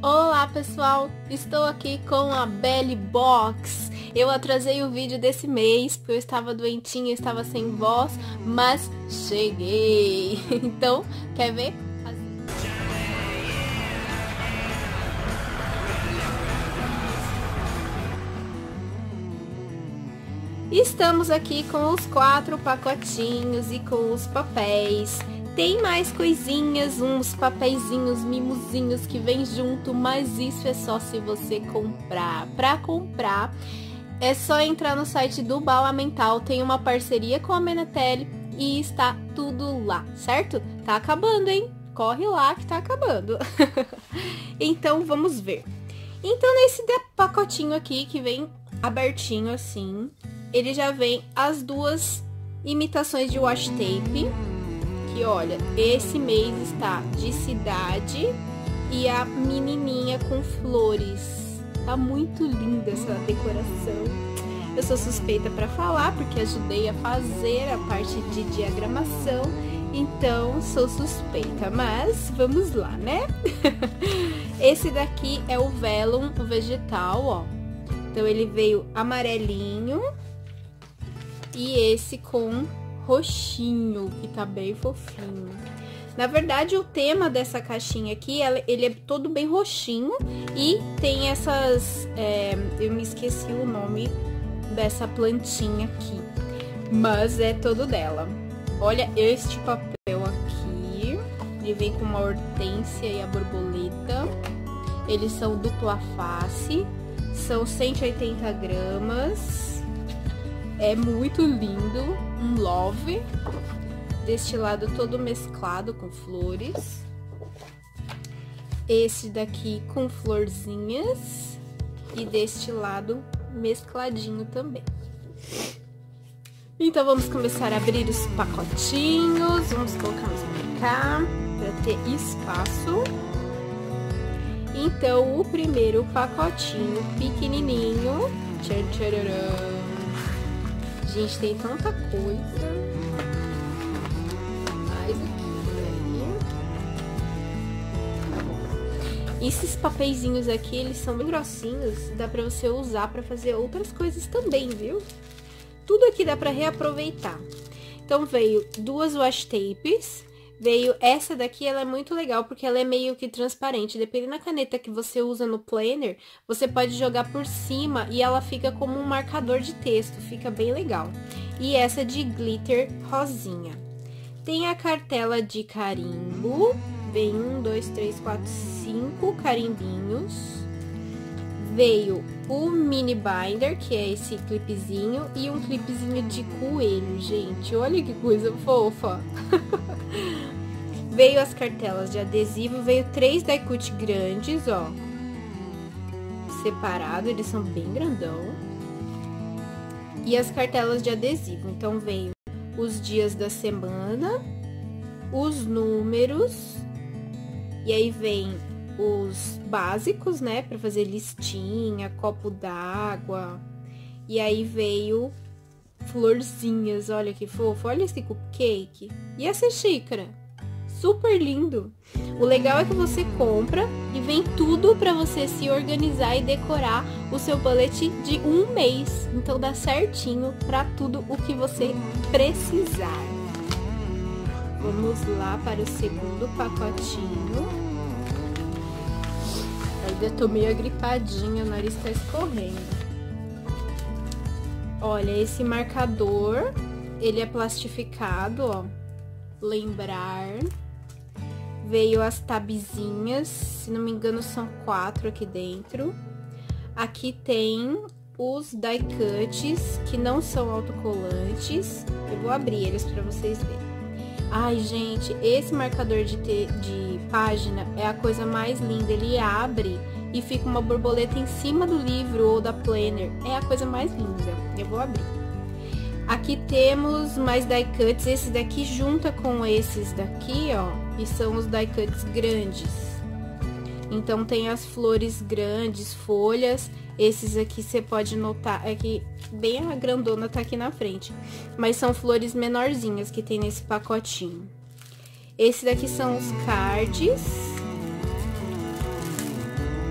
Olá pessoal, estou aqui com a Belly Box. Eu atrasei o vídeo desse mês porque eu estava doentinha, eu estava sem voz, mas cheguei. Então, quer ver? Estamos aqui com os 4 pacotinhos e com os papéis. Tem mais coisinhas, uns papeizinhos, mimosinhos que vem junto, mas isso é só se você comprar. Para comprar, é só entrar no site do Bala Mental, tem uma parceria com a Menetel e está tudo lá, certo? Tá acabando, hein? Corre lá que tá acabando. Então, vamos ver. Então, nesse pacotinho aqui, que vem abertinho assim, ele já vem as 2 imitações de washi tape. Que olha, esse mês está de cidade e a menininha com flores. Tá muito linda essa decoração. Eu sou suspeita para falar porque ajudei a fazer a parte de diagramação, então sou suspeita, mas vamos lá, né? Esse daqui é o vellum, o vegetal, ó. Então ele veio amarelinho e esse com roxinho, que tá bem fofinho. Na verdade, o tema dessa caixinha aqui, ele é todo bem roxinho e tem essas... eu me esqueci o nome dessa plantinha aqui, mas é todo dela. Olha este papel aqui, ele vem com uma hortênsia e a borboleta. Eles são dupla face, são 180 gramas. É muito lindo, um love, deste lado todo mesclado com flores, esse daqui com florzinhas e deste lado mescladinho também. Então vamos começar a abrir os pacotinhos, vamos colocar pra cá para ter espaço. Então o primeiro pacotinho pequenininho, tchan, tchararã. Gente, tem tanta coisa. Mais aqui, né? Tá bom. Esses papeizinhos aqui, eles são bem grossinhos. Dá pra você usar pra fazer outras coisas também, viu? Tudo aqui dá pra reaproveitar. Então, veio 2 washi tapes. Veio essa daqui, ela é muito legal, porque ela é meio que transparente. Dependendo da caneta que você usa no planner, você pode jogar por cima e ela fica como um marcador de texto. Fica bem legal. E essa de glitter rosinha. Tem a cartela de carimbo. Vem 1, 2, 3, 4, 5 carimbinhos. Veio o mini binder, que é esse clipezinho. E um clipezinho de coelho, gente. Olha que coisa fofa. Veio as cartelas de adesivo, veio 3 die cut grandes, ó. Separado, eles são bem grandão. E as cartelas de adesivo, então veio os dias da semana, os números, e aí vem os básicos, né, pra fazer listinha, copo d'água. E aí veio florzinhas, olha que fofo, olha esse cupcake. E essa xícara? Super lindo. O legal é que você compra e vem tudo pra você se organizar e decorar o seu bullet de um mês. Então dá certinho pra tudo o que você precisar. Vamos lá para o segundo pacotinho. Ainda tô meio agripadinha, o nariz tá escorrendo. Olha, esse marcador, ele é plastificado, ó. Lembrar. Veio as tabzinhas, se não me engano são 4 aqui dentro. Aqui tem os die cuts, que não são autocolantes. Eu vou abrir eles pra vocês verem. Ai, gente, esse marcador de página é a coisa mais linda. Ele abre e fica uma borboleta em cima do livro ou da planner. É a coisa mais linda. Eu vou abrir. Aqui temos mais die cuts. Esse daqui junta com esses daqui, ó. E são os die cuts grandes. Então, tem as flores grandes, folhas. Esses aqui você pode notar, é que bem a grandona tá aqui na frente. Mas são flores menorzinhas que tem nesse pacotinho. Esse daqui são os cards.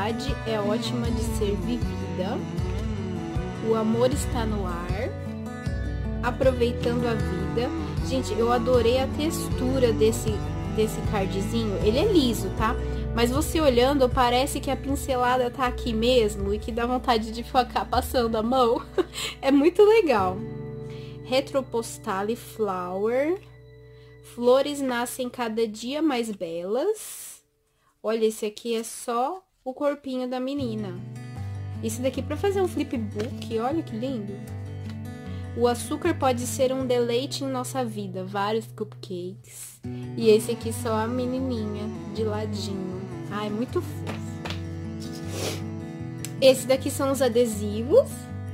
amizade é ótima de ser vivida. O amor está no ar. Aproveitando a vida. Gente, eu adorei a textura desse cardzinho. Ele é liso, tá? Mas você olhando, parece que a pincelada tá aqui mesmo e que dá vontade de ficar passando a mão. É muito legal. Retropostale Flower. Flores nascem cada dia mais belas. Olha, esse aqui é só o corpinho da menina. Esse daqui pra fazer um flipbook, olha que lindo. O açúcar pode ser um deleite em nossa vida. Vários cupcakes. E esse aqui só a menininha de ladinho. Ai, muito fofo. Esse daqui são os adesivos.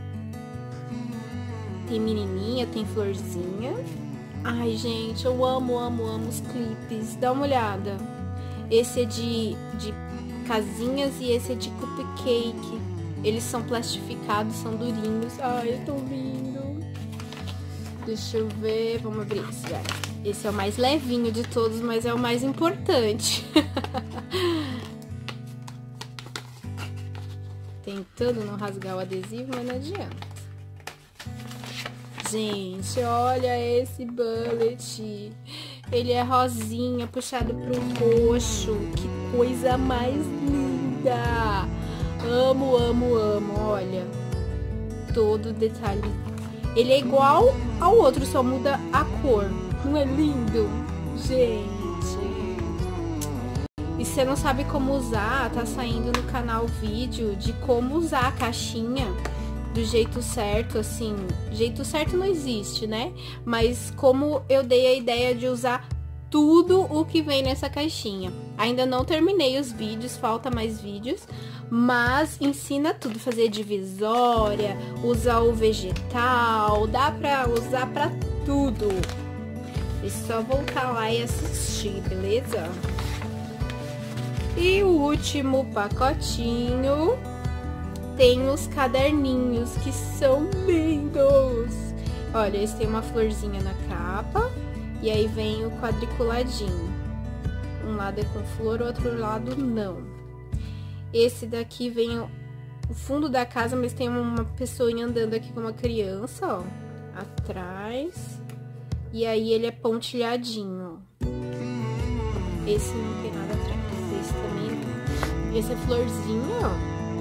Tem menininha, tem florzinha. Ai, gente, eu amo os clipes. Dá uma olhada. Esse é de casinhas e esse é de cupcake. Eles são plastificados, são durinhos. Ai, é tão lindo. Deixa eu ver, vamos abrir esse, vai. Esse é o mais levinho de todos, mas é o mais importante. Tentando não rasgar o adesivo, mas não adianta. Gente, olha esse bullet. Ele é rosinha, puxado pro roxo. Que coisa mais linda. Amo, olha. Todo detalhe. Ele é igual ao outro, só muda a cor. Não é lindo? Gente. E se você não sabe como usar, tá saindo no canal vídeo de como usar a caixinha do jeito certo, assim. Jeito certo não existe, né? Mas como eu dei a ideia de usar tudo o que vem nessa caixinha. Ainda não terminei os vídeos, falta mais vídeos. Mas ensina tudo, fazer divisória, usar o vegetal, dá pra usar pra tudo. É só voltar lá e assistir, beleza? E o último pacotinho tem os caderninhos, que são lindos. Olha, esse tem uma florzinha na capa e aí vem o quadriculadinho. Um lado é com flor, o outro lado não. Esse daqui vem o fundo da casa, mas tem uma pessoinha andando aqui com uma criança, ó, atrás. E aí ele é pontilhadinho, ó. Esse não tem nada atrás, esse também. Esse é florzinha, ó.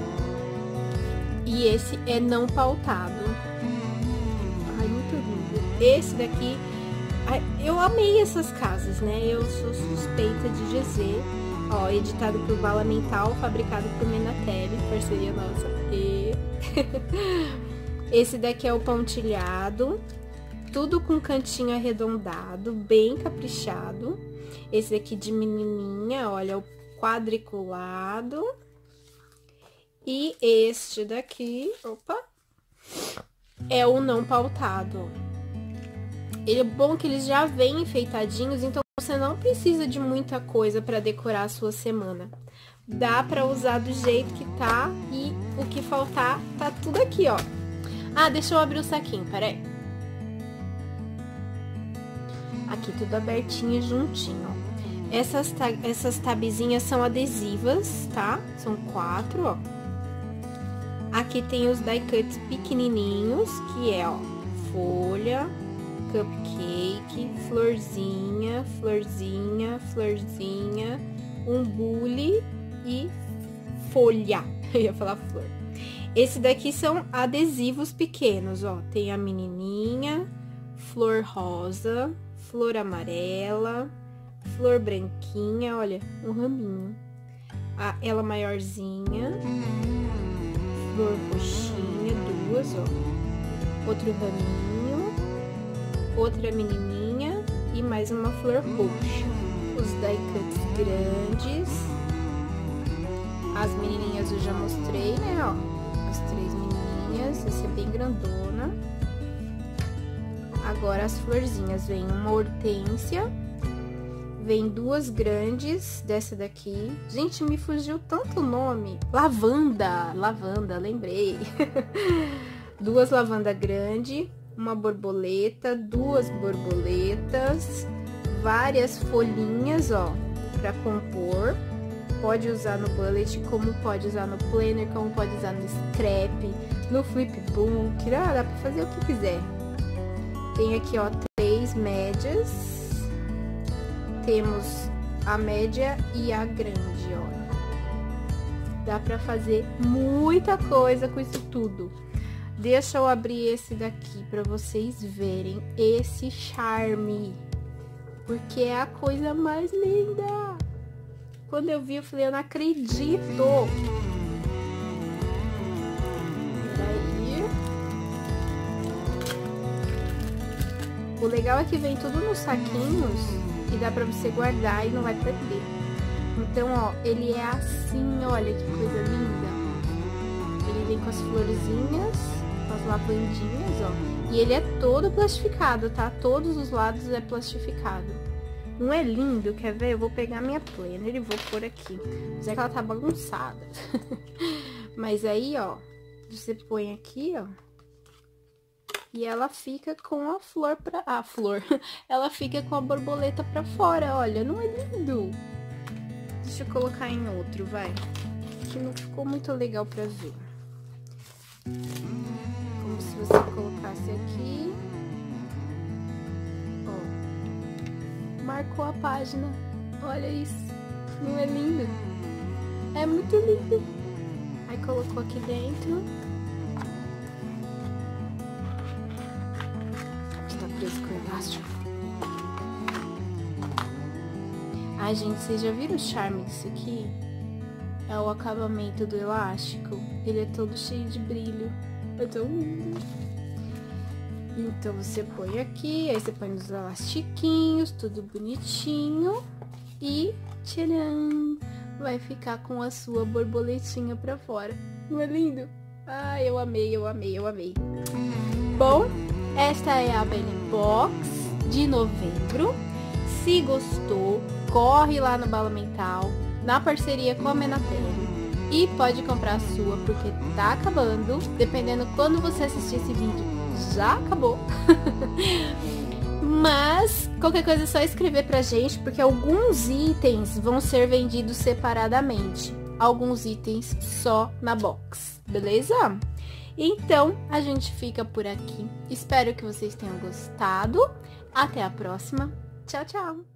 E esse é não pautado. Ai, muito lindo. Esse daqui, eu amei essas casas, né? Eu sou suspeita de dizer. Ó, editado por Bala Mental, fabricado por Menatelli, parceria nossa. E... esse daqui é o pontilhado, tudo com cantinho arredondado, bem caprichado. Esse daqui de menininha, olha, o quadriculado. E este daqui, opa, é o não pautado. Ele é bom que eles já vêm enfeitadinhos, então você não precisa de muita coisa para decorar a sua semana. Dá para usar do jeito que tá e o que faltar tá tudo aqui, ó. Ah, deixa eu abrir o saquinho, peraí. Aqui tudo abertinho e juntinho, ó. Essas tabzinhas são adesivas, tá? São 4, ó. Aqui tem os die cuts pequenininhos, que é, ó, folha, cupcake, florzinha, florzinha, florzinha, um bule e folha. Eu ia falar flor. Esse daqui são adesivos pequenos, ó. Tem a menininha, flor rosa, flor amarela, flor branquinha, olha, um raminho. Ela maiorzinha, flor roxinha, 2, ó. Outro raminho, outra menininha e mais uma flor roxa. Os die cuts grandes. As menininhas eu já mostrei, né, ó. As 3 menininhas, essa é bem grandona. Agora as florzinhas, vem uma hortênsia, vem 2 grandes dessa daqui. Gente, me fugiu tanto o nome. Lavanda, lembrei. 2 lavanda grande, uma borboleta, 2 borboletas, várias folhinhas, ó, pra compor. Pode usar no bullet, como pode usar no planner, como pode usar no scrap, no flipbook, dá pra fazer o que quiser. Tem aqui, ó, 3 médias. Temos a média e a grande, ó. Dá pra fazer muita coisa com isso tudo. Deixa eu abrir esse daqui pra vocês verem esse charme. Porque é a coisa mais linda. Quando eu vi, eu falei, eu não acredito. Peraí. O legal é que vem tudo nos saquinhos e dá pra você guardar e não vai perder. Então, ó, ele é assim, olha que coisa linda. Ele vem com as florzinhas, com as lavandinhas, ó. E ele é todo plastificado, tá? Todos os lados é plastificado. Não é lindo? Quer ver? Eu vou pegar minha planner e vou pôr aqui. Já que ela tá bagunçada. Mas aí, ó, você põe aqui, ó. E ela fica com a flor pra... Ah, flor. Ela fica com a borboleta pra fora, olha. Não é lindo? Deixa eu colocar em outro, vai. Que não ficou muito legal pra ver. Como se você colocasse aqui. Marcou a página. Olha isso. Não é lindo? É muito lindo. Aí colocou aqui dentro. Está preso com elástico. Ai, gente, vocês já viram o charme disso aqui? É o acabamento do elástico. Ele é todo cheio de brilho. É tão lindo. Então, você põe aqui, aí você põe nos elastiquinhos, tudo bonitinho. E, tcharam! Vai ficar com a sua borboletinha pra fora. Não é lindo? Ah, eu amei, eu amei, eu amei. Bom, esta é a Belly Box de novembro. Se gostou, corre lá no Bala Mental, na parceria com a Menatelli. E pode comprar a sua, porque tá acabando. Dependendo quando você assistir esse vídeo, já acabou. Mas qualquer coisa é só escrever pra gente, porque alguns itens vão ser vendidos separadamente. Alguns itens só na box, beleza? Então, a gente fica por aqui. Espero que vocês tenham gostado. Até a próxima. Tchau, tchau!